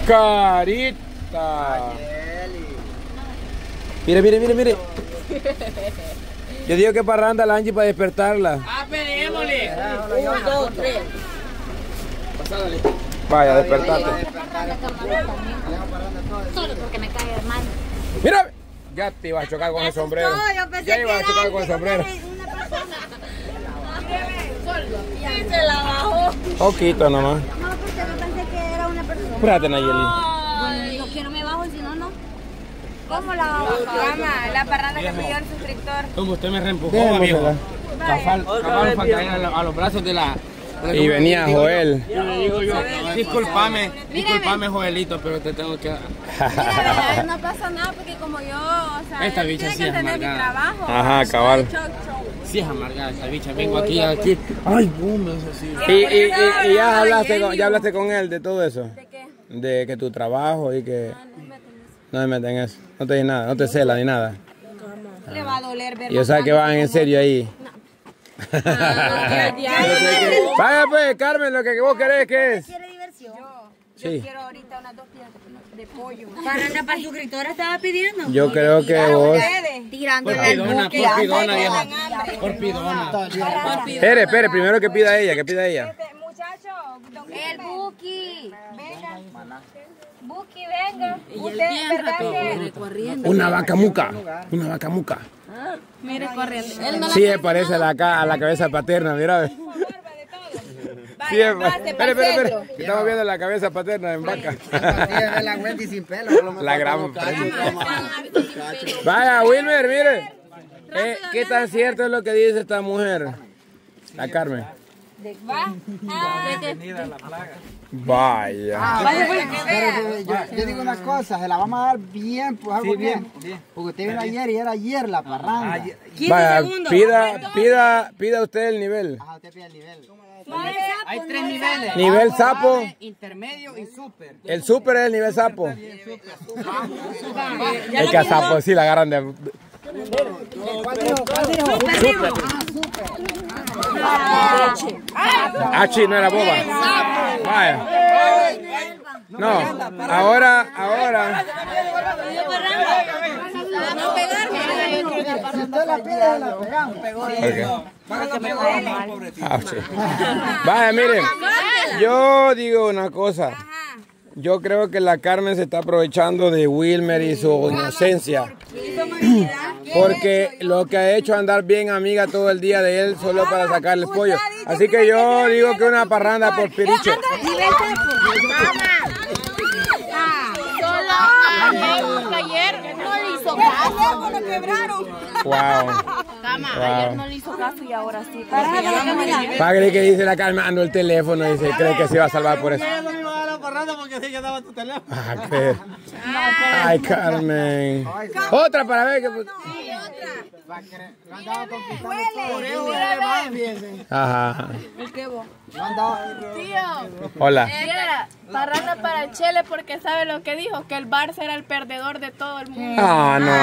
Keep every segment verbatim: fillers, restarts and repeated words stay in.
Carita. Mire, mire, mire, mire. Yo digo que parranda la Angie para despertarla. Ah, pedémosle. Uno, dos, tres. Pasádale. Vaya, despertate. Solo porque me cae mal. Mira. Ya te ibas a chocar con el sombrero. Ya ibas a chocar con el sombrero. Sí, se la bajó. Poquito nomás. No, porque yo pensé que era una persona. Espérate, Nayeli. Bueno, digo que no me bajo y si no, no. ¿Cómo la bajo? Mamá, la parranda que pidió el suscriptor. Como usted me reempujó, Démosela. amigo. Cabal, cabal para caer a, la- a los brazos de la... de la- Y venía Joel. Yo le digo yo, disculpame, disculpame Joelito, pero te tengo que... Mira, no pasa nada porque como yo, o sea, Esta él bicha tiene sí que es entender mi amargada. trabajo. Ajá, cabal. Show, show. Sí es amargada esa bicha, vengo aquí, aquí. Ay, boom, es así. Y, y, y, y ya hablaste con, ya hablaste con él de todo eso. ¿De qué? De que tu trabajo y que no me meten en eso. No te dice nada, no te cela ni nada. Le va a doler ver. Y yo sé que van en serio ahí. Vaya pues, Carmen, lo que vos querés que es. ¿Quiere diversión? Yo Sí. quiero ahorita unas dos piezas de pollo. Parranda para el suscriptor estaba pidiendo. Yo creo que vos. Tirando Por el pidona, buque. por pidona, vieja. Por pidona. Espere, espere, primero que pida ella, que pida ella. Este, muchacho, don El Buki. venga. Buki, venga. Usted, ¿verdad que? Una vaca muca, una vaca muca. Mire, corriendo. Él no Sí, parece a la, ca- a la cabeza paterna, mira. ve. Sí, es- espere, espere, espere. que Estamos viendo la cabeza paterna en vaca. La Wendy sin pelo. La gramo. Vaya, Wilmer, mire. Eh, ¿Qué tan cierto es lo que dice esta mujer? La Carmen. Va. Vaya. Pero, yo, yo digo una cosa, se la vamos a dar bien, pues algo bien. Porque usted vino ayer y era ayer la parranda. Vaya, pida, pida, pida usted el nivel. Ajá, usted pide el nivel. Hay tres niveles. Nivel sapo. Intermedio y súper. El super es el nivel sapo. Es que a sapo sí la agarran de. Ah, sí, no era boba. Vaya. No, ahora, ahora. No pegarme. Si usted la pide, la pegamos. Ah, sí. Vaya, miren. Yo digo una cosa. Yo creo que la Carmen se está aprovechando de Wilmer y su inocencia. Porque lo que ha hecho es andar bien amiga todo el día de él solo para sacarle pollo. Así que yo digo que una parranda por Piricho. Solo ayer no le hizo caso. Lo quebraron. Wow. Ayer no le hizo caso y ahora sí. Págale que dice la Carmen, ando el teléfono y se cree que se iba a salvar por eso. no me iba a dar la parranda porque así ya daba tu teléfono. Ah, qué- Ay, Carmen. Otra para ver que. Ajá. Hola. Viera, parranda para el Chele porque sabe lo que dijo, que el Barça era el perdedor de todo el mundo. Ah, no,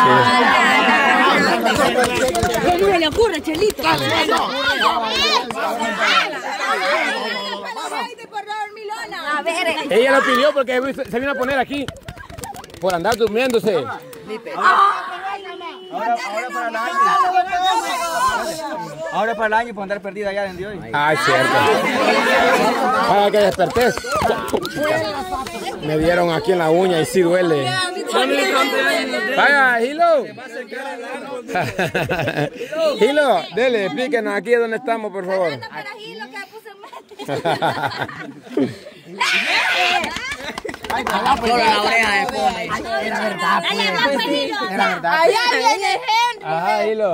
ahí ¿Cómo se le ocurre, Chelito? A ver, sí. Ella lo pidió porque se vino a poner aquí. Por andar durmiéndose. Ahora, ahora para el año. Ahora para el año por andar perdida allá en hoy. Ah, es cierto. Para que despertés. Me dieron aquí en la uña y sí duele. Vaya, Hilo. Hilo, dele, explíquenos aquí dónde estamos, por favor. Solo la oreja de pone. Era verdad, pues. Era verdad. Allá viene Henry. Ajá, Hilo.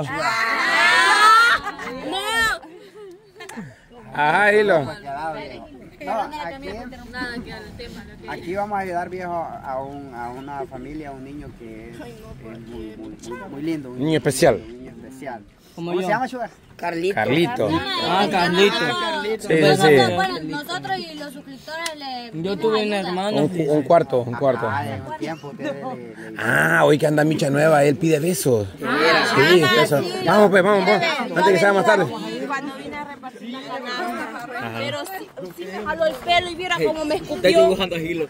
Ajá, Hilo. No, aquí, aquí vamos a ayudar, viejo, a, un, a una familia, a un niño que es, es muy, muy, muy, muy lindo. Un Niño especial. Un niño especial. ¿Cómo se llama, Sugar? Carlito. Carlito. Ah, Carlito. Sí, sí, sí. Bueno, nosotros y los suscriptores le... Yo tuve un hermano. Un, un cuarto, un cuarto. Ah, en un tiempo ustedes le, le, le- Ah, hoy que anda Micha Nueva, él pide besos. Sí, besos. Vamos pues, vamos, vamos. Antes que sea más tarde. Cuando vine a repartir la canasta. Pero sí, sí me jaló el pelo y viera cómo me Estoy escupió. dibujando a Gilo.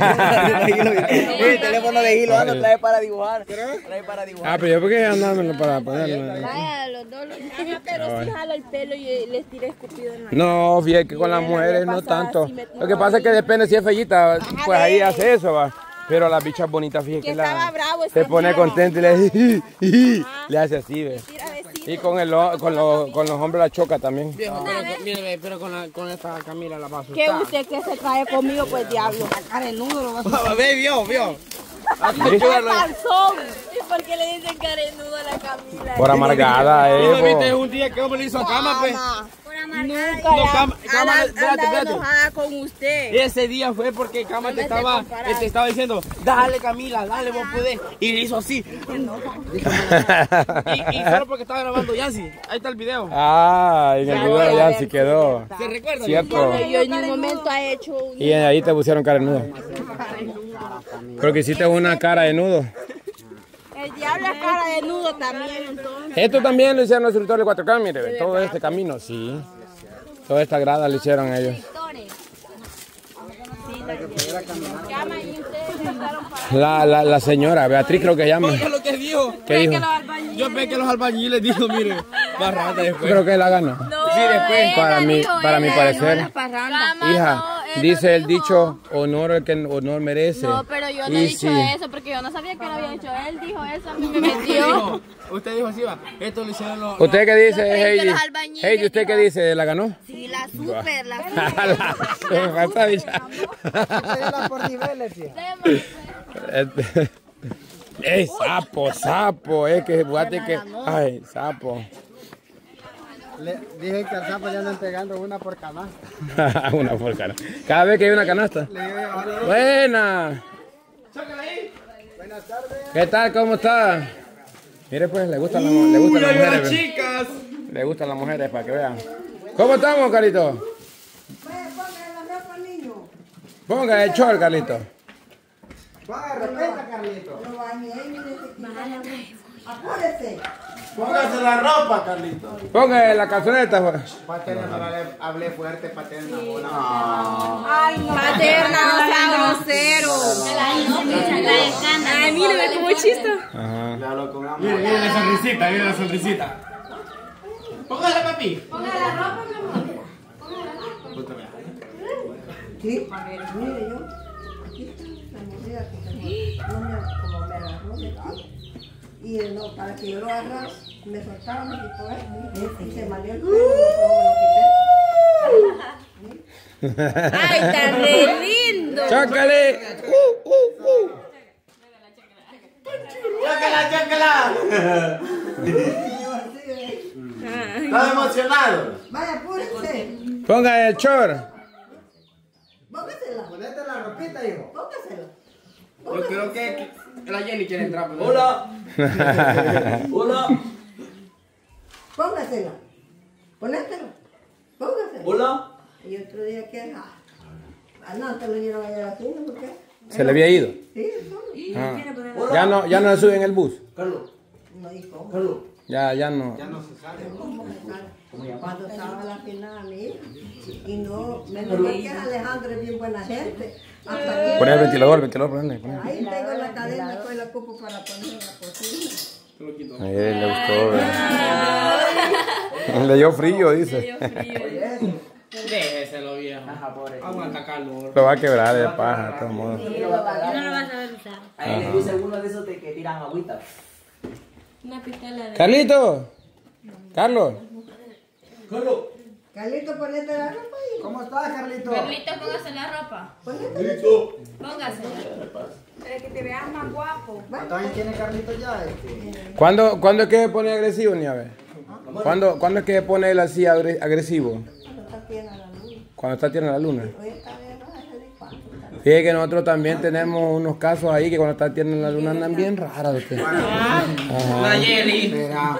El teléfono de Gilo lo trae para dibujar. Trae para dibujar. Ah, pero yo porque andármelo para ponerlo. Vaya, los dos los Ajá, pero sí jaló el pelo y les tiré escupido en la cara. No, fíjate que con las mujeres no tanto. Lo que pasa es que depende si es fellita, pues ahí hace eso, va. Pero las bichas bonitas, fíjate Que que estaba la, bravo, se ese pone tiro. contento y le, le hace así, ¿ves? Tira vecino. Y con, el, con, los, con los hombres la choca también. Viejo, pero, mire, pero con, la, con esta Camila la va a Que asustar. usted que se cae conmigo, pues diablo. Cara de nudo lo va a hacer. Ve, vio, vio. ¡Qué panzón! ¿Y por qué le dicen cara de nudo a la Camila? Por amargada, ¿No eh. viste po. un día que hombre le hizo cama, pues? Nunca No, la- Cama- Cama, anda- espérate, andaba espérate. enojada con usted. Ese día fue porque Cama te No me esté estaba, comparando. te estaba diciendo, dale Camila, dale, vos podés. Y le hizo así. Y, y solo porque estaba grabando Yancy. Ahí está el video. Ah, en el video ya sí quedó. ¿Se recuerda? Cierto. Pero yo en un momento ha hecho un... Y ahí te pusieron cara de nudo. Creo que hiciste una cara de nudo. El diablo es cara de nudo también, entonces. Esto también lo hicieron los instructores de cuatro K, mire, ve, todo este camino, sí. Toda esta grada lo hicieron ellos. Llama y ustedes empezaron para... La, la, la señora, Beatriz creo que llama. Oiga lo que dijo. ¿Qué dijo? Yo ve que los albañiles dijo, mire, más rata después. Creo que la gana. Sí, después. Para mí, para mi parecer. Cama, Hija, no, él dice no el dijo. dicho, honor el que honor merece. No, pero yo no Y he dicho sí. eso porque yo no sabía que lo había hecho él. Dijo eso, a mí me Usted metió. dijo, usted dijo así, va. Esto lo hicieron los... ¿Usted qué dice, Yo creí que Heidi? los albañiles Heidi, ¿usted qué iban- dice? ¿La ganó? Sí, la super, la La- me falta bicha. por niveles, tía. Este- ¡Ey, sapo, sapo! Es que fíjate que... ¡Ay, sapo! Le dije que al sapo ya andan pegando una por canasta. Una por cara. Cada vez que hay una canasta. Buena. Buenas tardes. ¿Qué tal? ¿Cómo está? Mire pues, le gustan las, mu- le gustan las Uy, mujeres. las ve. chicas. Le gustan las mujeres para que vean. ¿Cómo estamos, Carlito? Ponga el short, Carlito. Ponga respeta, Carlito. Apúrese. Póngase la ropa, Carlito. Ponga la calzoneta. pues. Paterna, no le hablé fuerte, paterna. Ay, no. Paterna, no sea grosero. Ay, mire, cómo chista. Ajá. Le hablo con una Mire, mire la sonrisita, mire la sonrisita. Póngala, papi. Sí, mire yo. Aquí está la mordida que se no me, como me agarró de lado. Y no, para que yo lo agarrara, me soltaba, me quitó él. Y se malió el pelo, me lo quité. Ay, está re lindo. ¡Chócale! ¡Uh, uh, uh! ¡Chócala, chócala! ¿Estás emocionado? Vaya, apúrese. Ponga el short. Póngasela, Ponete la ropita, hijo. póngasela. Yo creo que la Jenny quiere entrar. Hola. Hola. Póngasela. Ponétela. Póngasela. Hola. Y otro día que. Ah, ah, no, te lo dieron allá a la cuna, ¿por qué? Se le había ido. Sí, solo. Ah. Ya no, ya no se sube en el bus. Carlos. No dijo. Carlos. Ya, ya no. Cuando estaba la final a mí, y no, menos mal que Alejandro es bien buena gente. Hasta aquí, Pon el ventilador, el ventilador, ponle, ponle. ahí tengo la cadena, pues la ocupo para poner en la cocina. A él le gustó, ve. Le dio frío, dice. Déjeselo, viejo. Aguanta calor. Lo va a quebrar de paja, de todos modos. No lo vas a ver usar. Ahí le puse uno de esos de que tiran agüita. Una pistola de... Carlito. Carlos. Carlos. Carlito, ponete la ropa ahí. ¿Cómo estás, Carlito? Carlito, póngase la ropa. Listo. Póngase. Para que te veas más guapo. ¿Cuántos años tiene Carlito ya? Este? ¿Cuándo, ¿Cuándo es que se pone agresivo, Niave? ¿Cuándo, ¿Cuándo es que se pone él así agre- agresivo? Cuando está tierna la luz. Cuando está tierna la luna. Hoy está bien, no sé de cuánto. Fíjate que nosotros también tenemos unos casos ahí que cuando está tierna la luna andan bien raros. ¿Usted? La Jenny. Verá.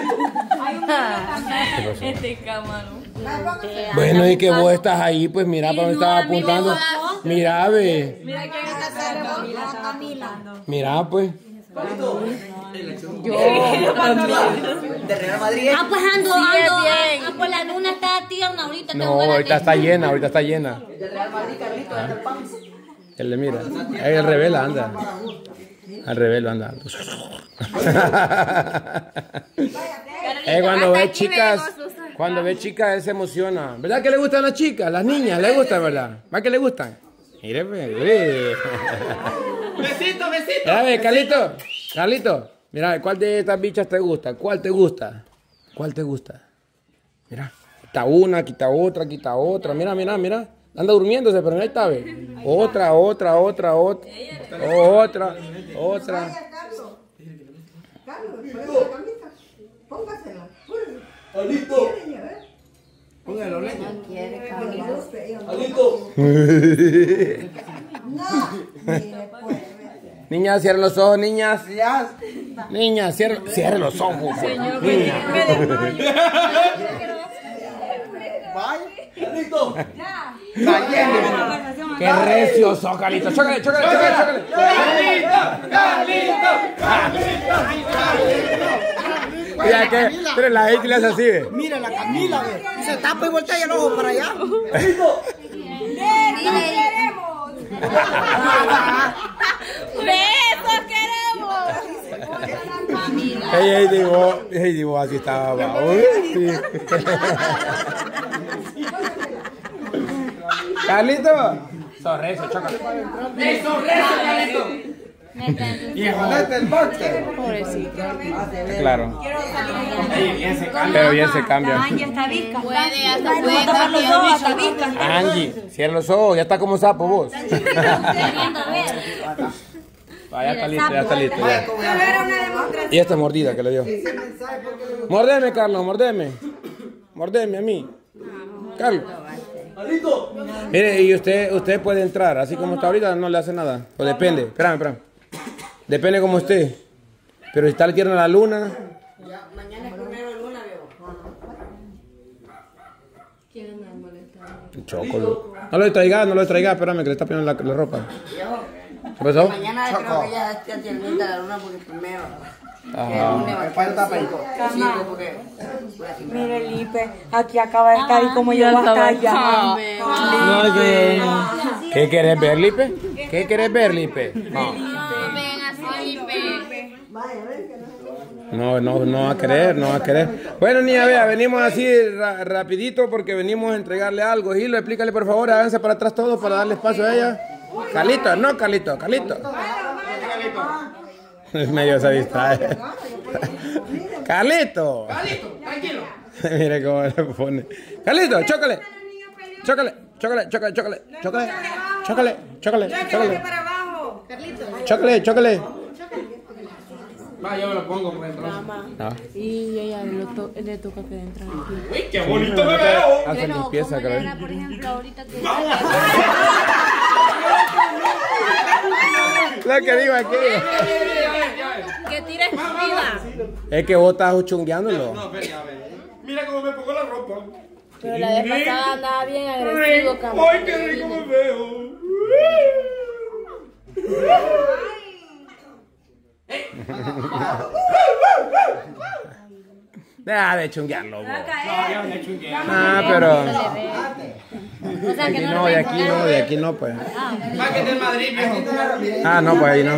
Este camarón. Bueno, y que vos estás ahí, pues mira para dónde estabas apuntando. Mira, ve. Mira quién está haciendo. Camila. Mira, pues. Yo. De Real Madrid. Ah, pues ando, ando. Ah, pues la luna está tierna ahorita. No, ahorita está llena, ahorita está llena. De Real Madrid, Carlito, anda el pan. Él le mira. Ahí el revela anda. Al revés lo anda. Eh, cuando ve chicas, cuando ve chicas él se emociona. ¿Verdad que le gustan las chicas? Las niñas, le gustan, ¿verdad? ¿Más que le gustan? Mire, pues. Besito, besito. Mira, ve, Carlito, Carlito. Mira, ¿cuál de estas bichas te gusta? ¿Cuál te gusta? ¿Cuál te gusta? Mira, quita una, quita otra, quita otra. Mira, mira, mira. Anda durmiéndose, pero ahí está, ve. Otra, otra, otra, otra. Otra, otra. Carlos, Carlos, ponle la camisa. Póngasela. Alito. Póngalo, leña. Alito. No, mire, pues. Niñas, cierren los ojos, niñas. Niñas, cierren, cierren los ojos. Niñas. Alito. Qué recio sos, Carlito. Chócale, chócale, chócale, chócale. Mira que, pero la gente le hace así, ve. Mira la Camila, ve. Se tapa y voltea el ojo para allá. ¡Besos queremos! Ey, ey, digo, ey, digo, así estaba bajo. Sí. Carlito. Sorreso, chócale. ¡Ey, sonreso, Carlito! Ponete el boxer. Claro. Pero bien se cambia. Angie está visca. Puede, hasta puede tapar los cambiar. ojos, está visca. Angie, cierra los ojos, ya está como sapo vos. Queriendo ver. Ah, ya está listo, ya está listo. Ya. Y esta mordida que le dio. Mordeme, Carlos, mordeme. Mordeme a mí. Carlos. Alito. Mire, y usted usted puede entrar, así como está ahorita no le hace nada. O depende, espérame, espérame. Depende como esté. Pero si está la tierra en la luna. Mañana es primero de luna, veo. Chocolo. No lo traiga, no lo traiga, espérame que le está poniendo la, la ropa. ¿Qué pasó? Mañana creo que ya esté tiernita la luna porque primero. Ajá. Me falta peito. Sí, porque. Mire, Lipe, aquí acaba de estar y como yo hasta allá. No, que... ¿Qué querés ver, Lipe? ¿Qué querés ver, Lipe? No. Ven así, Lipe. No, no, no va a querer, no va a querer. Bueno, niña, vea, venimos así ra rapidito porque venimos a entregarle algo. Gilo, explícale por favor, háganse para atrás todos para darle espacio a ella. Carlito, no, Carlito, Carlito. Medio se distrae. Carlito. Carlito, tranquilo. Mire cómo le pone. Carlito, chócale. Chócale, chócale, chócale, chócale, chócale, chócale, chócale, chócale. Chócale, chócale. Va, yo me lo pongo por dentro. Ah. Y ella lo to le toca que entrar aquí. Uy, qué bonito me veo. Hace limpieza, creo. Por ejemplo, ahorita que... Lo que digo aquí. Que tires vida. Es que vos estás chungueándolo. No, ven, ya, ven. Mira cómo me pongo la ropa. Pero la vez pasada andaba bien agresivo, cabrón. Ay, qué rico me veo. Deja de chunguearlo, vos. No, yo me chungué. Ah, pero... O sea, que no No, de aquí no, de aquí no, pues. Va que es del Madrid, viejo. Ah, no, pues ahí no.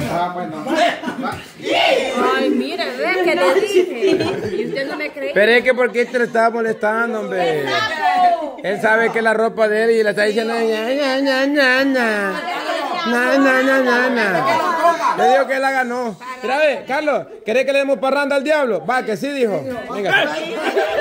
Ay, mire, ve que le dije. Y usted no me cree. Pero es que porque este le estaba molestando, hombre. Él sabe que es la ropa de él y le está diciendo ña, ña, ña, ña, ña. Na, na, na, na, na. Le digo que él la ganó. Mira, ve, Carlos, ¿querés que le demos parranda al diablo? Va, que sí, dijo. Venga.